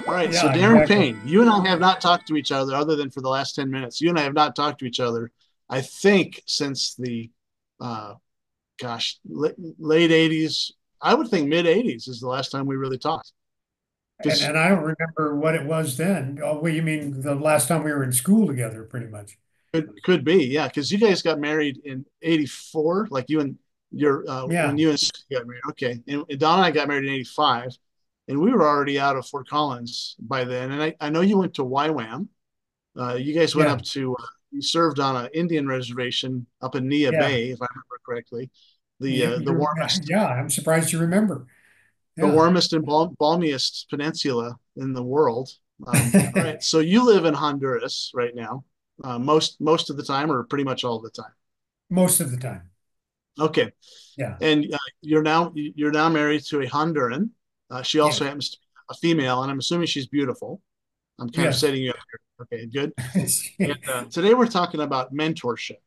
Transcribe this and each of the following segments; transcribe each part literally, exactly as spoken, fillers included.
All right, so Yeah, Darren exactly. Payne, you and I have not talked to each other other than for the last ten minutes. You and I have not talked to each other, I think, since the, uh, gosh, late eighties. I would think mid eighties is the last time we really talked. And Because and I don't remember what it was then. Oh, well, you mean the last time we were in school together, pretty much. it could be, yeah, because you guys got married in eighty-four, like you and your, uh, when Yeah, you and Susie got married. Okay. And, and Don and I got married in eighty-five, and we were already out of Fort Collins by then. And I, I know you went to Y WAM. Uh, you guys went yeah, up to, uh, you served on an Indian reservation up in Nia yeah. Bay, if I remember correctly, the You, uh, the you're, warmest, yeah, I'm surprised you remember. the Yeah. warmest and balm, balmiest peninsula in the world. Um, all right, so you live in Honduras right now, uh, most most of the time, or pretty much all the time. Most of the time. Okay, Yeah. and uh, you're now you're now married to a Honduran. Uh, she also Yes. happens to be a female, and I'm assuming she's beautiful. I'm kind of Yes. setting you up here. Okay, good. And uh, today we're talking about mentorship.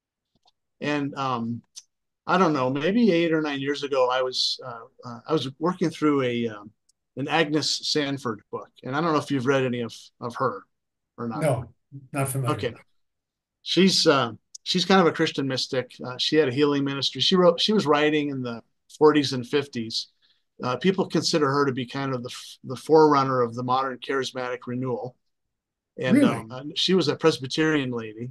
And um, I don't know, maybe eight or nine years ago, I was uh, uh, I was working through a um, an Agnes Sanford book, and I don't know if you've read any of of her or not. No, not Okay, familiar. she's uh, she's kind of a Christian mystic. Uh, she had a healing ministry. She wrote she was writing in the forties and fifties. Uh, people consider her to be kind of the the forerunner of the modern charismatic renewal, and Really? um, she was a Presbyterian lady.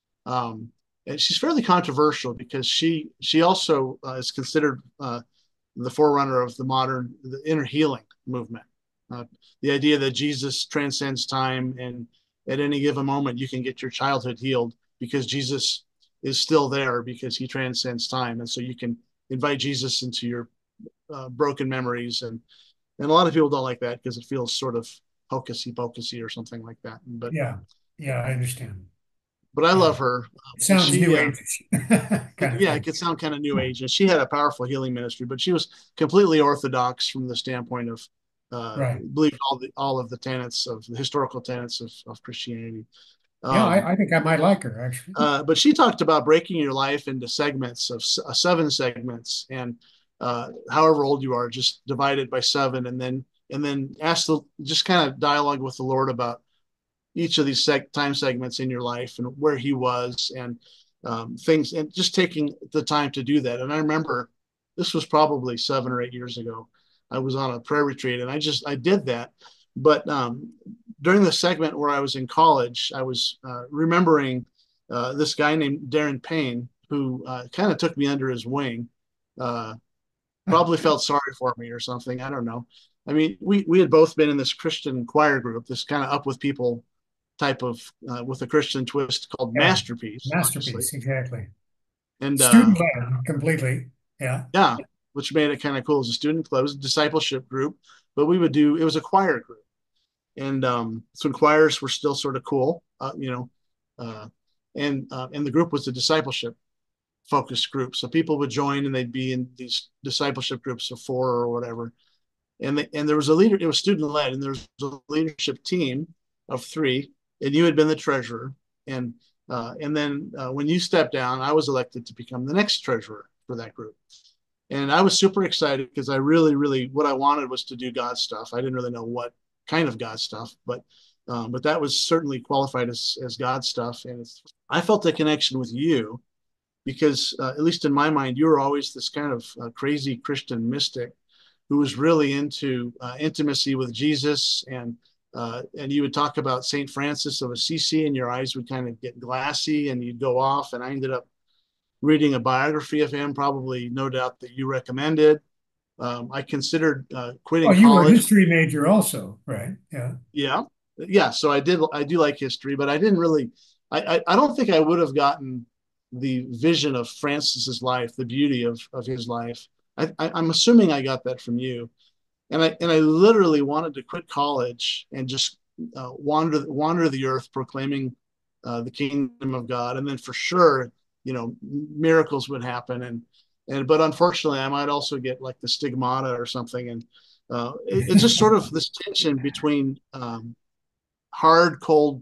Um, and she's fairly controversial because she she also uh, is considered uh, the forerunner of the modern the inner healing movement. Uh, the idea that Jesus transcends time, and at any given moment you can get your childhood healed because Jesus is still there because he transcends time, and so you can invite Jesus into your uh, broken memories. and and a lot of people don't like that because it feels sort of hocusy pocusy or something like that. But Yeah. Yeah, I understand. but I love Yeah. her. It Uh, sounds she new uh, age it, kind of yeah, it thing. could sound kind of new age. And she had a powerful healing ministry, but she was completely orthodox from the standpoint of uh, Right. believed all the all of the tenets of the historical tenets of, of Christianity. Yeah, Um, I, I think I might like her actually. uh, but she talked about breaking your life into segments of uh, seven segments, and uh, however old you are, just divide it by seven, and then and then ask the just kind of dialogue with the Lord about each of these seg- time segments in your life and where He was, and um, things, and just taking the time to do that. And I remember this was probably seven or eight years ago. I was on a prayer retreat, and I just I did that. But um, during the segment where I was in college, I was uh, remembering uh, this guy named Darren Payne who uh, kind of took me under his wing. Uh, Probably felt sorry for me or something. I don't know. I mean, we we had both been in this Christian choir group, this kind of up with people type of uh, with a Christian twist called Yeah. Masterpiece, obviously. Masterpiece, exactly. And uh, Student led completely. Yeah. yeah, which made it kind of cool as a student club, it was a discipleship group, but we would do it was a choir group, and um, so choirs were still sort of cool, uh, you know, uh, and uh, and the group was a discipleship focused group, so people would join and they'd be in these discipleship groups of four or whatever, and the, and there was a leader. It was student led, and there was a leadership team of three, and you had been the treasurer, and uh, and then uh, when you stepped down, I was elected to become the next treasurer for that group, and I was super excited because I really, really what I wanted was to do God stuff. I didn't really know what kind of God stuff, but um, but that was certainly qualified as as God stuff, and it's, I felt a connection with you because uh, at least in my mind, you were always this kind of uh, crazy Christian mystic who was really into uh, intimacy with Jesus, and uh, and you would talk about Saint Francis of Assisi, and your eyes would kind of get glassy, and you'd go off. And I ended up reading a biography of him, probably no doubt that you recommended. Um, I considered uh, Oh, quitting you were a college. history major also, right? Yeah. Yeah, yeah. So I did. I do like history, but I didn't really. I I, I don't think I would have gotten the vision of Francis's life, the beauty of of his life. I, I, I'm assuming I got that from you, and I and I literally wanted to quit college and just uh, wander wander the earth proclaiming uh, the kingdom of God, and then for sure, you know, miracles would happen, and and but unfortunately, I might also get like the stigmata or something, and uh, it, it's just sort of this tension between um, hard, cold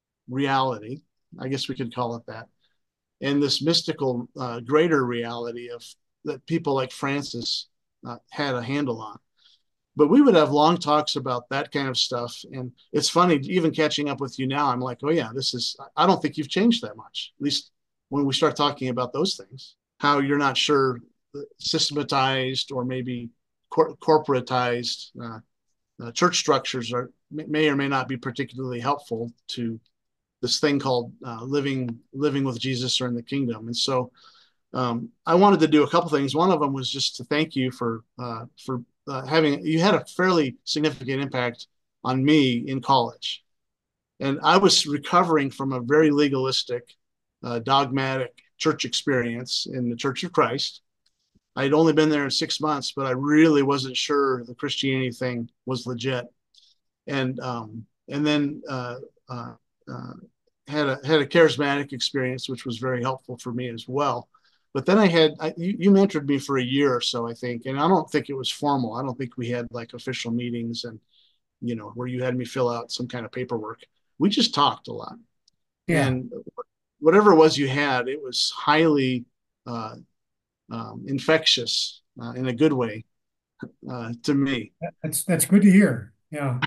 reality, I guess we could call it that, and this mystical, uh, greater reality of that people like Francis uh, had a handle on. but we would have long talks about that kind of stuff. And it's funny, even catching up with you now, I'm like, oh yeah, this is, I don't think you've changed that much. At least when we start talking about those things, how you're not sure systematized or maybe cor- corporatized uh, uh, church structures are may or may not be particularly helpful to this thing called uh, living living with Jesus or in the kingdom. And so um, I wanted to do a couple things. One of them was just to thank you for uh, for uh, having you had a fairly significant impact on me in college, and I was recovering from a very legalistic, uh, dogmatic church experience in the Church of Christ. I'd only been there in six months, but I really wasn't sure the Christianity thing was legit. And um, and then uh, uh, uh, had a had a charismatic experience, which was very helpful for me as well. But then I had I, you, you mentored me for a year or so, I think, and I don't think it was formal. I don't think we had like official meetings and you know where you had me fill out some kind of paperwork. We just talked a lot, Yeah, and whatever it was you had, it was highly uh, um, infectious uh, in a good way uh, to me. that's that's good to hear. Yeah.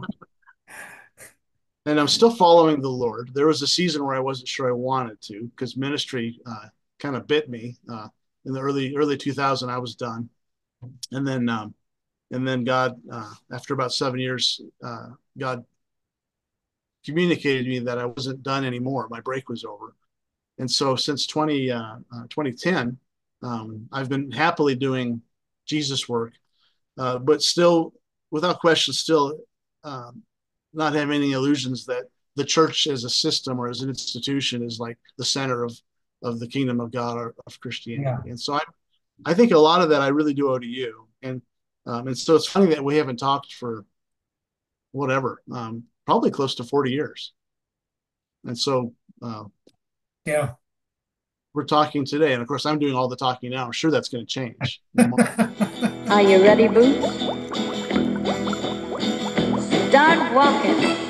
And I'm still following the Lord. There was a season where I wasn't sure I wanted to because ministry uh, kind of bit me. Uh, in the early early two thousand, I was done, and then um, and then God, uh, after about seven years, uh, God communicated to me that I wasn't done anymore. My break was over, and so since twenty, uh, uh, twenty ten, um, I've been happily doing Jesus work, uh, but still, without question, still um, not having any illusions that the church as a system or as an institution is like the center of of the kingdom of God or of Yeah. Christianity. And so I I think a lot of that I really do owe to you. And um, and so it's funny that we haven't talked for whatever, um, probably close to forty years. And so uh, Yeah. we're talking today. And of course, I'm doing all the talking now. I'm sure that's going to change in a moment. Are you ready, Boots? Start walking.